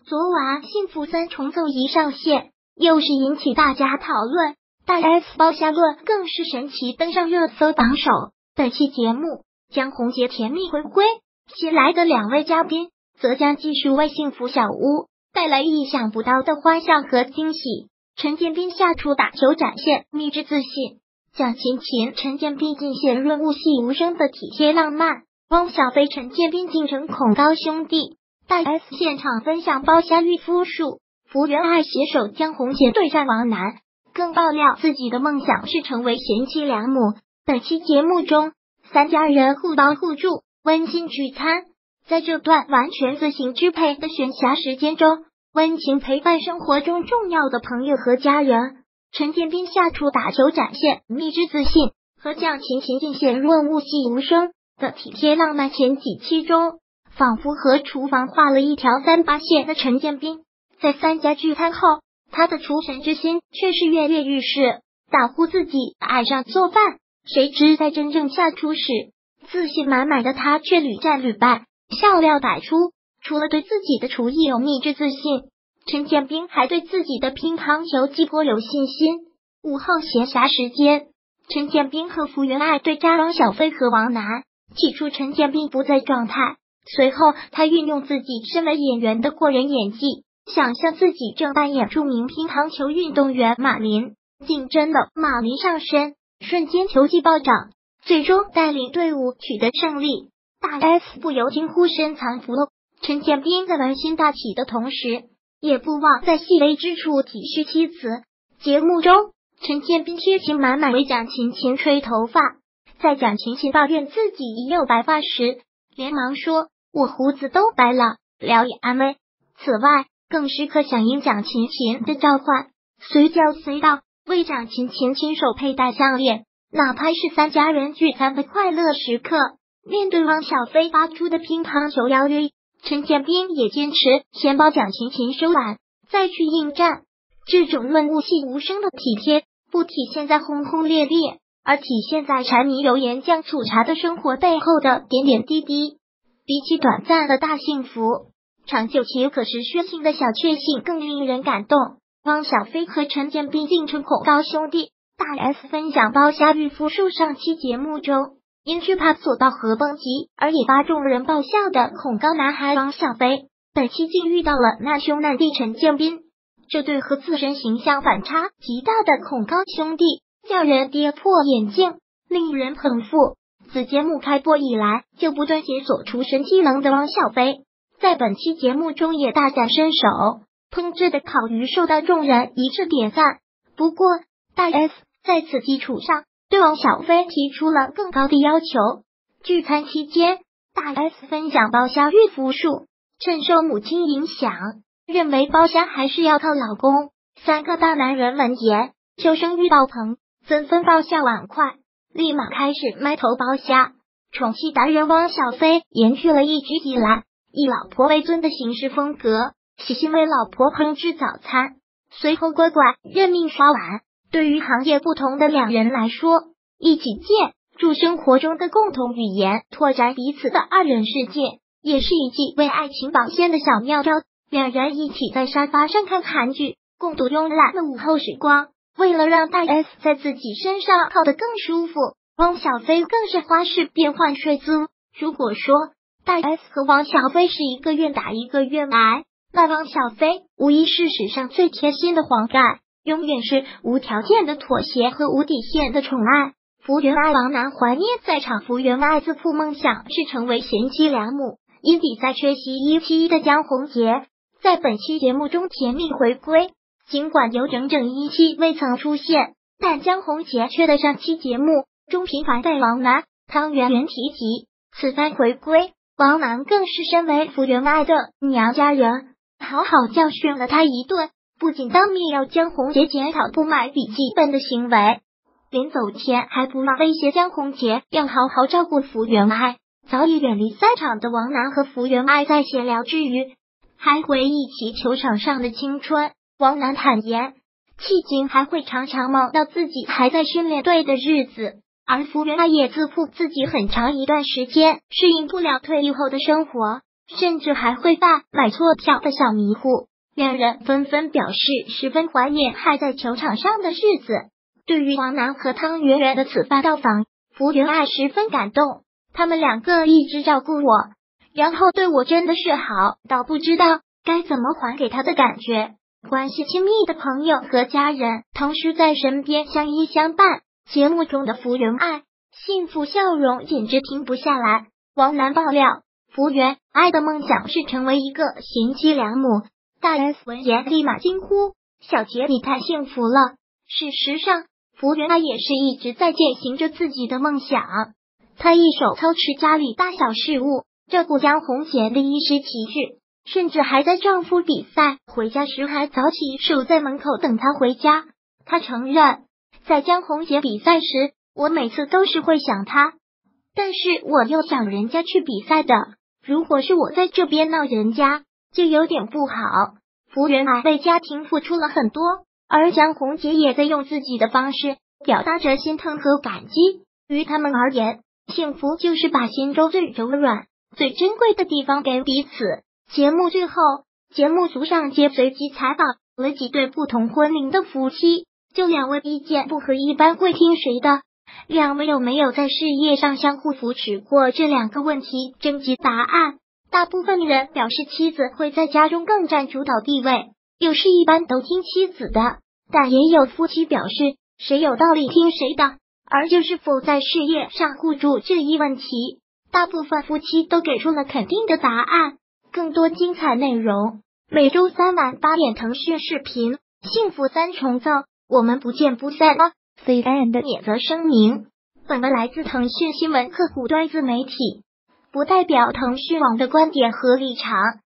昨晚幸福三重奏一上线，又是引起大家讨论，大 S 包厢论更是神奇登上热搜榜首。本期节目江宏杰甜蜜回归，新来的两位嘉宾则将继续为幸福小屋带来意想不到的欢笑和惊喜。陈建斌下厨打球展现秘制自信，蒋勤勤、陈建斌尽显润物细无声的体贴浪漫，汪小菲、陈建斌竟成恐高兄弟。大 S 现场分享包厢御夫术，福原爱携手江宏杰对战王楠，更爆料自己的梦想是成为贤妻良母。本期节目中，三家人互帮互助，温馨聚餐。在这段完全自行支配的闲暇时间中，温情陪伴生活中重要的朋友和家人。陈建斌下厨打球展现秘制自信，和蒋勤勤尽显润物细无声的体贴浪漫。前几期中，仿佛和厨房画了一条3-8线的陈建斌，在三家聚餐后，他的厨神之心却是跃跃欲试，大呼自己爱上做饭。谁知在真正下厨时，自信满满的他却屡战屡败，笑料百出。除了对自己的厨艺有秘制自信，陈建斌还对自己的乒乓球技颇有信心。午后闲暇时间，陈建斌和福原爱对战汪小菲和王楠。起初陈建斌不在状态，随后他运用自己身为演员的过人演技，想象自己正扮演著名乒乓球运动员马林，竟真的马林上身，瞬间球技暴涨，最终带领队伍取得胜利。大 S 不由惊呼身残福了。陈建斌在玩心大起的同时，也不忘在细微之处体恤妻子。节目中，陈建斌贴情满满为蒋勤勤吹头发，在蒋勤勤抱怨自己已有白发时，连忙说我胡子都白了，聊以安慰。此外，更时刻响应蒋勤勤的召唤，随叫随到，为蒋勤勤亲手佩戴项链。哪怕是三家人聚餐的快乐时刻，面对汪小菲发出的乒乓球邀约，陈建斌也坚持先帮蒋勤勤收碗，再去应战。这种润物细无声的体贴，不体现在轰轰烈烈，而体现在柴米油盐酱醋茶的生活背后的点点滴滴。比起短暂的大幸福，长久且有可持续性的小确幸更令人感动。汪小菲和陈建斌竟成恐高兄弟。大 S 分享包厢御夫术上期节目中，因惧怕索道河蹦极而引发众人爆笑的恐高男孩汪小菲，本期竟遇到了难兄难弟陈建斌。这对和自身形象反差极大的恐高兄弟，叫人跌破眼镜，令人捧腹。自节目开播以来就不断解锁厨神技能的汪小菲，在本期节目中也大展身手，烹制的烤鱼受到众人一致点赞。不过，大 S 在此基础上对汪小菲提出了更高的要求。聚餐期间，大 S 分享包厢御夫术，趁受母亲影响，认为包厢还是要靠老公。三个大男人闻言，求生欲爆棚，纷纷放下碗筷，立马开始埋头包厢。宠妻达人汪小菲延续了一直以来以老婆为尊的行事风格，细心为老婆烹制早餐，随后乖乖认命刷碗。对于行业不同的两人来说，一起借助生活中的共同语言，拓展彼此的二人世界，也是一剂为爱情保鲜的小妙招。两人一起在沙发上看韩剧，共度慵懒的午后时光。为了让大 S 在自己身上靠得更舒服，汪小菲更是花式变换睡姿。如果说大 S 和汪小菲是一个愿打一个愿挨，那汪小菲无疑是史上最贴心的黄盖，永远是无条件的妥协和无底线的宠爱。福原爱王楠怀念在场，福原爱自负梦想是成为贤妻良母，因比赛缺席一期的江宏杰，在本期节目中甜蜜回归。尽管有整整1期未曾出现，但江宏杰却在上期节目中频繁被王楠、汤圆圆提及。此番回归，王楠更是身为福原爱的娘家人，好好教训了他一顿，不仅当面要江宏杰检讨不买笔记本的行为，临走前还不忘威胁江宏杰要好好照顾福原爱。早已远离赛场的王楠和福原爱在闲聊之余，还回忆起球场上的青春。王楠坦言，迄今还会常常梦到自己还在训练队的日子，而福原爱也自负自己很长一段时间适应不了退役后的生活， 甚至还会犯买错票的小迷糊。两人纷纷表示十分怀念还在球场上的日子。对于王楠和汤圆圆的此番到访，福原爱十分感动。他们两个一直照顾我，然后对我真的是好到不知道该怎么还给他的感觉。关系亲密的朋友和家人同时在身边相依相伴，节目中的福原爱幸福笑容简直停不下来。王楠爆料，福原爱的梦想是成为一个贤妻良母。大 S 闻言立马惊呼：“小杰，你太幸福了！”事实上，福原爱也是一直在践行着自己的梦想。她一手操持家里大小事务，照顾江宏杰的衣食起居，甚至还在丈夫比赛回家时还早起守在门口等他回家。她承认，在江宏杰比赛时，我每次都是会想他，但是我又想人家去比赛的，如果是我在这边闹人家，就有点不好。福原爱为家庭付出了很多，而江宏杰也在用自己的方式表达着心疼和感激。于他们而言，幸福就是把心中最柔软、最珍贵的地方给彼此。节目最后，节目组上接随机采访了几对不同婚龄的夫妻，就两位意见不合，一般会听谁的？两位有没有在事业上相互扶持过？这两个问题征集答案。大部分人表示妻子会在家中更占主导地位，有时一般都听妻子的，但也有夫妻表示谁有道理听谁的。而就是否在事业上互助这一问题，大部分夫妻都给出了肯定的答案。更多精彩内容，每周三晚8点腾讯视频，幸福三重奏，我们不见不散哦。CN 免责声明，本文来自腾讯新闻客户端自媒体，不代表腾讯网的观点和立场。